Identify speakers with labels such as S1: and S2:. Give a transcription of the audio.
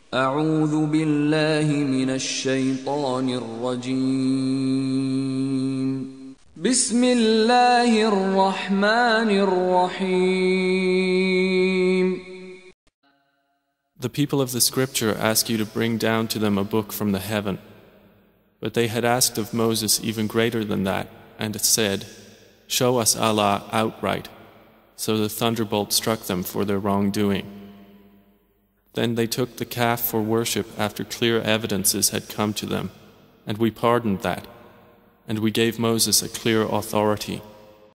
S1: أعوذ بالله من الشيطان الرجيم بسم الله الرحمن الرحيم.
S2: The people of the scripture ask you to bring down to them a book from the heaven. But they had asked of Moses even greater than that, and said, "Show us Allah outright." So the thunderbolt struck them for their wrongdoing. Then they took the calf for worship after clear evidences had come to them, and we pardoned that, and we gave Moses a clear authority.